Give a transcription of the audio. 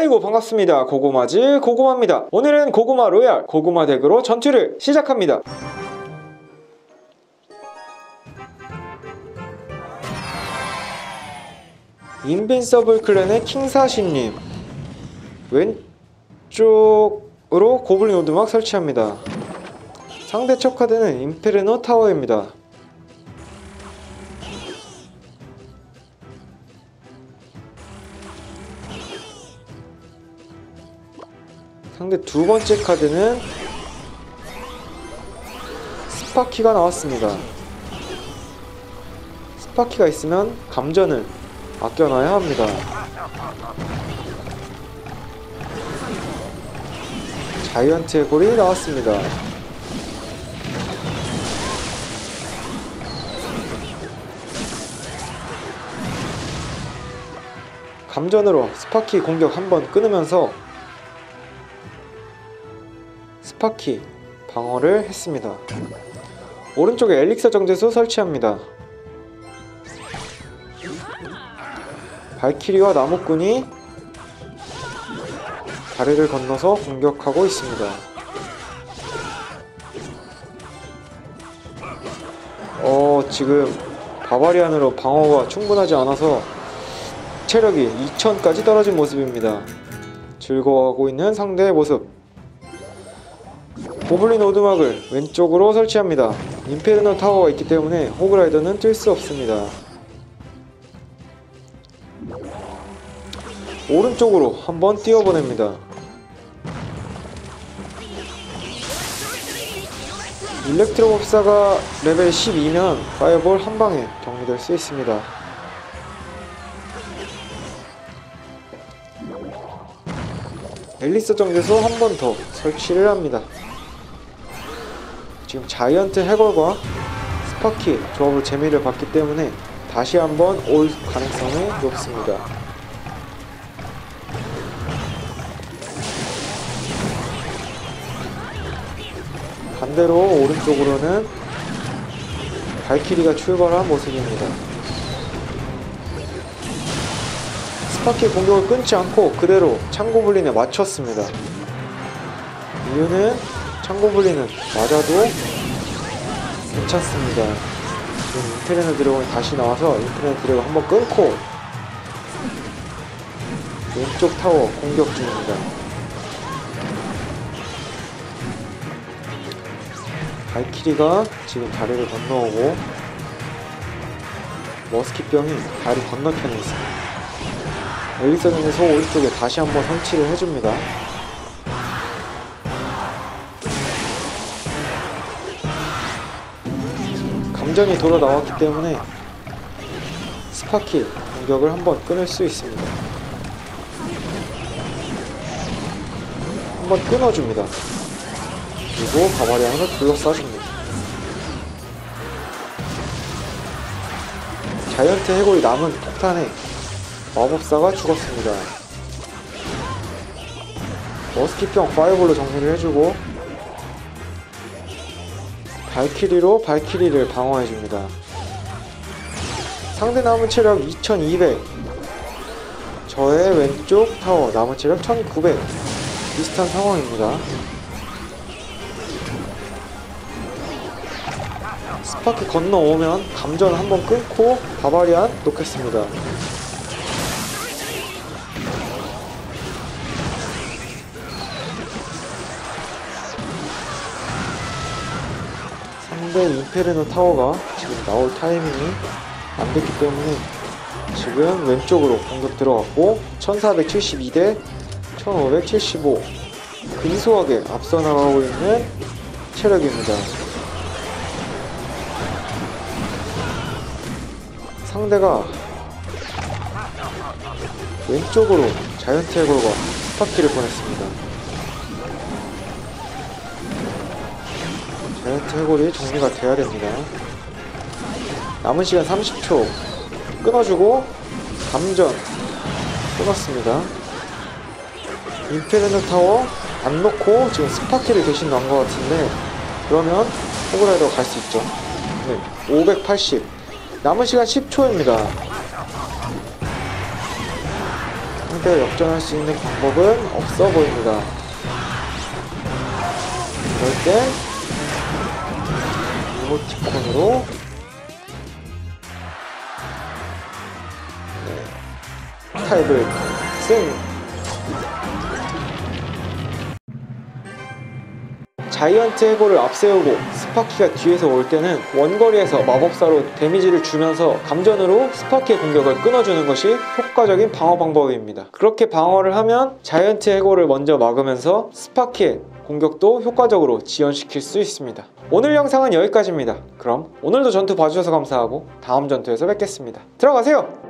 아이고 반갑습니다. 고구마즈 고구마입니다. 오늘은 고구마 로얄 고구마 덱으로 전투를 시작합니다. 인빈서블 클랜의 킹사신님, 왼쪽으로 고블린 오두막 설치합니다. 상대 첫 카드는 인페르노 타워입니다. 상대 두 번째 카드는 스파키가 나왔습니다. 스파키가 있으면 감전을 아껴놔야 합니다. 자이언트의 골이 나왔습니다. 감전으로 스파키 공격 한번 끊으면서 스파키 방어를 했습니다. 오른쪽에 엘릭서 정제소 설치합니다. 발키리와 나무꾼이 다리를 건너서 공격하고 있습니다. 지금 바바리안으로 방어가 충분하지 않아서 체력이 2000까지 떨어진 모습입니다. 즐거워하고 있는 상대의 모습. 고블린 오두막을 왼쪽으로 설치합니다. 인페르노 타워가 있기 때문에 호그라이더는 뛸 수 없습니다. 오른쪽으로 한번 띄워보냅니다. 일렉트로몹사가 레벨 12면 파이어볼 한방에 정리될 수 있습니다. 엘리스 정제소 한 번 더 설치를 합니다. 지금 자이언트 해골과 스파키 조합으로 재미를 봤기 때문에 다시 한번 올 가능성이 높습니다. 반대로 오른쪽으로는 발키리가 출발한 모습입니다. 스파키 공격을 끊지 않고 그대로 창고블린에 맞췄습니다. 이유는 창고블린은 맞아도 괜찮습니다. 지금 인페르노 드래곤이 다시 나와서 인페르노 드래곤 한번 끊고 왼쪽 타워 공격 중입니다. 발키리가 지금 다리를 건너오고 머스킷병이 다리 건너편에 있습니다. 엘리서전에서 오른쪽에 다시 한번 설치를 해줍니다. 감전이 돌아 나왔기 때문에 스파키 공격을 한번 끊을 수 있습니다. 한번 끊어줍니다. 그리고 바바리안을 둘러싸줍니다. 자이언트 해골이 남은 폭탄에 마법사가 죽었습니다. 머스킷병 파이어볼로 정리를 해주고 발키리로 발키리를 방어해줍니다. 상대 남은 체력 2200, 저의 왼쪽 타워 남은 체력 1900, 비슷한 상황입니다. 스파키 건너오면 감전 한번 끊고 바바리안 놓겠습니다. 상대 인페르노 타워가 지금 나올 타이밍이 안 됐기 때문에 지금 왼쪽으로 공격 들어갔고 1472대 1575, 근소하게 앞서 나가고 있는 체력입니다. 상대가 왼쪽으로 자이언트 해골과 스파키를 보냈습니다. 자이언트 해골이 정리가 돼야 됩니다. 남은 시간 30초. 끊어주고 감전 끊었습니다. 인페르노 타워 안 놓고 지금 스파키를 대신 넣은 것 같은데, 그러면 호그라이더가 갈 수 있죠. 네, 580. 남은 시간 10초입니다. 상대를 역전할 수 있는 방법은 없어 보입니다. 그럴 땐 이모티콘으로 타입을 쓴 자이언트 해골을 앞세우고 스파키가 뒤에서 올 때는 원거리에서 마법사로 데미지를 주면서 감전으로 스파키의 공격을 끊어주는 것이 효과적인 방어 방법입니다. 그렇게 방어를 하면 자이언트 해골을 먼저 막으면서 스파키의 공격도 효과적으로 지연시킬 수 있습니다. 오늘 영상은 여기까지입니다. 그럼 오늘도 전투 봐주셔서 감사하고 다음 전투에서 뵙겠습니다. 들어가세요!